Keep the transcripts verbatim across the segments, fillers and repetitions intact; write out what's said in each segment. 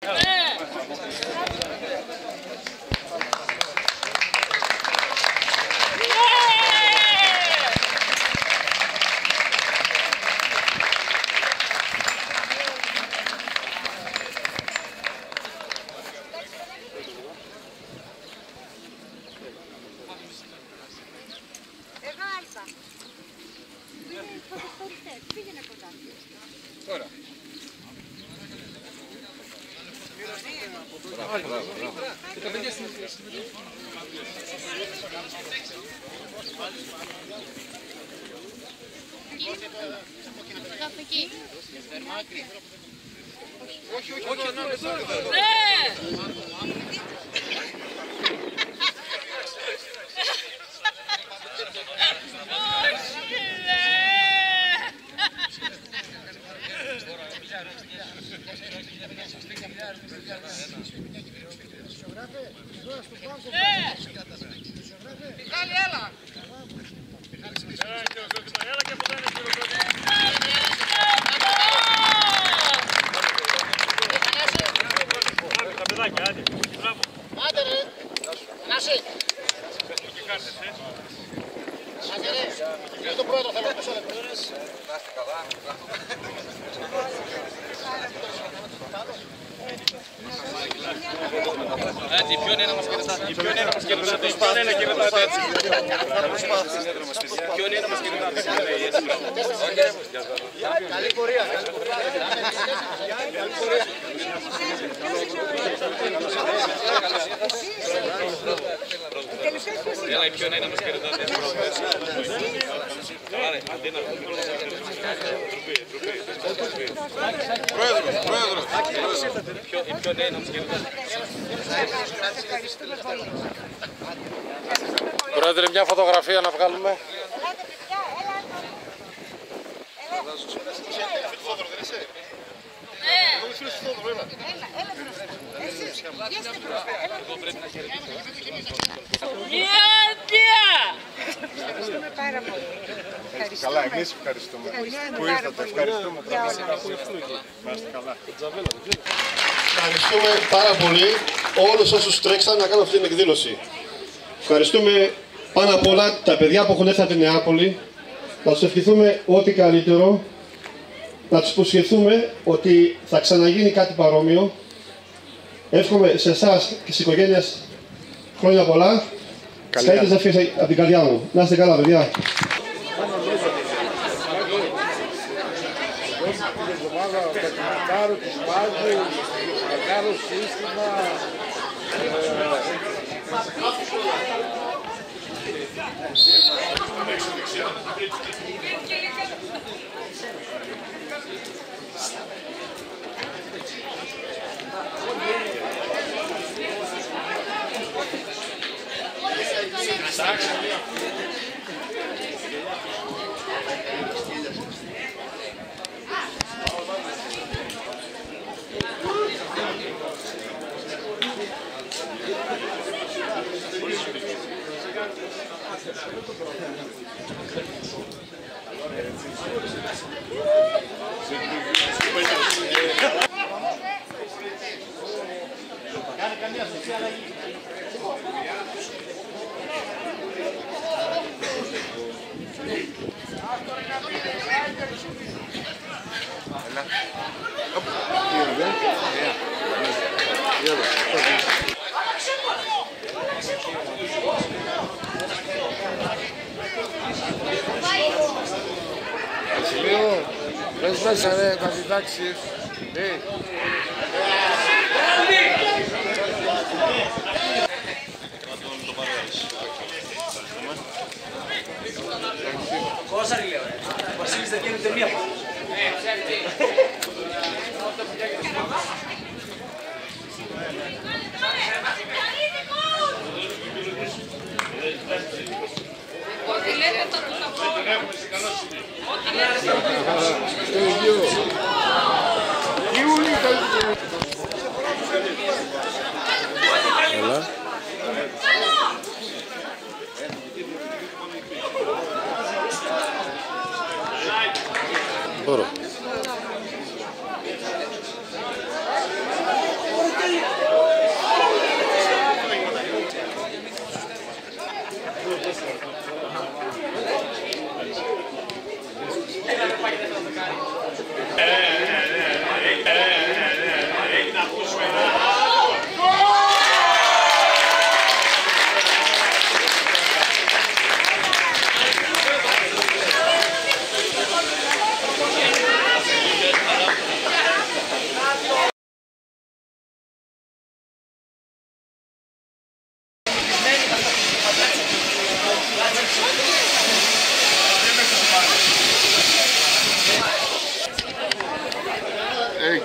Πήγαινε κοντά. Τώρα. Μπράβο, μπράβο, μπράβο. Και τα παιδιά στην εκεί. Όχι, όχι, όχι, εδώ, εδώ, εδώ. Μιχάλη, έλα! Έλα και από εδώ είναι τα παιδάκια, άντε. Άντε ρε! Ανάση! Άντε ρε! Είναι το πρόεδρο, θέλω να πέσω λεπτό. Να είστε καλά. Έτσι, ποιον ένα μας κερδάτε, ποιον ένα μας κερδάτε, ποιον ένα κερδάτε έτσι. Ποιον ένα μας κερδάτε. Καλή πορεία. Έλα, ποιον ένα μας κερδάτε. Πρόεδρος, πρόεδρος. Ποιον ένα μας κερδάτε. Πρόεδρε, μια φωτογραφία να βγάλουμε. Ευχαριστούμε πάρα πολύ. Καλά, εμείς ευχαριστούμε. Που ήρθατε, ευχαριστούμε. Ευχαριστούμε πάρα πολύ όλους όσους τρέξαν να κάνουν αυτή την εκδήλωση. Ευχαριστούμε πάνω απ' όλα τα παιδιά που έχουν έρθει από την Νεάπολη. Να τους ευχηθούμε ό,τι καλύτερο. Να τους υποσχεθούμε ότι θα ξαναγίνει κάτι παρόμοιο. Εύχομαι σε εσάς και στις οικογένειες χρόνια πολλά. Καλύτερες ευχές από την καρδιά μου. Να είστε καλά, παιδιά. Πες μέσα ρε, θα κοιτάξεις. Πόσα λέω ρε, ο Βασίλης δεν γίνεται μία φορά. Ό,τι λέτε τώρα θα πω. Ό,τι λέτε. Ιούλη,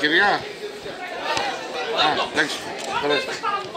κυρία. Α, εντάξει. Περάστε.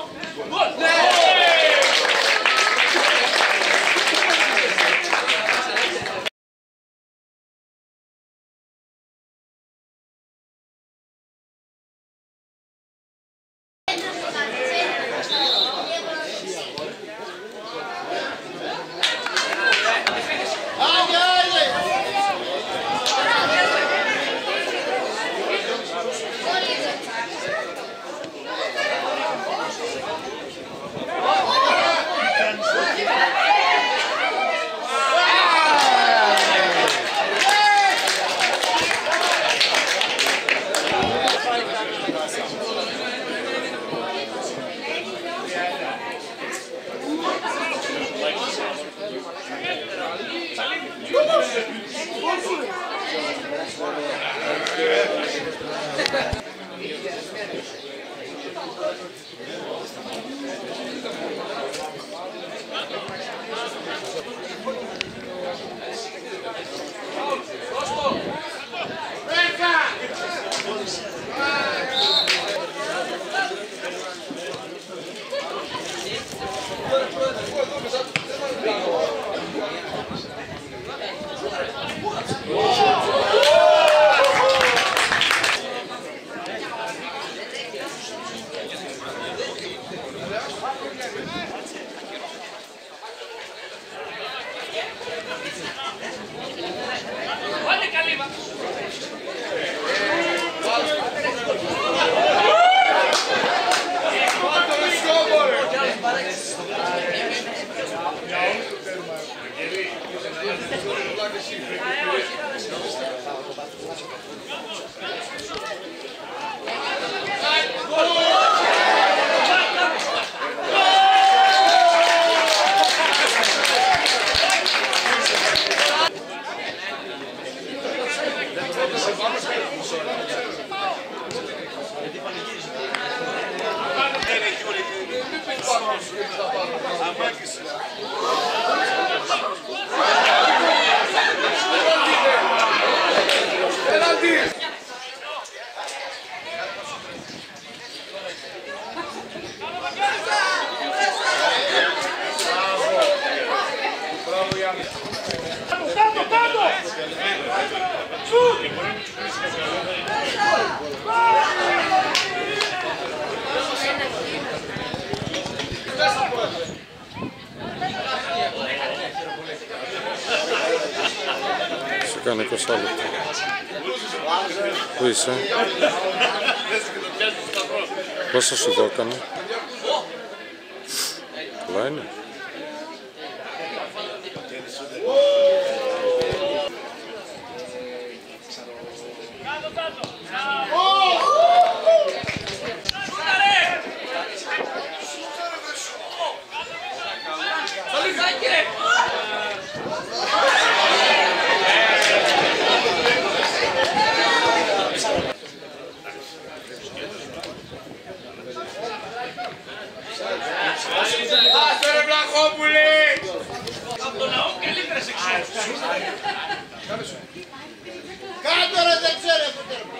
Σου κάνει είκοσι λεπτά. Πού είσαι? Πόσα σου το έκανε? Πολλά είναι. Κάτω ρε δεν ξέρε που τέρμα.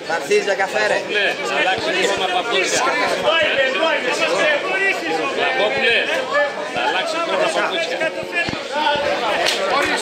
Θα έρθεις για καφέ ρε. Ναι, θα αλλάξει χρώμα παπούτσια. Λαμπόπουλε, θα αλλάξει χρώμα παπούτσια.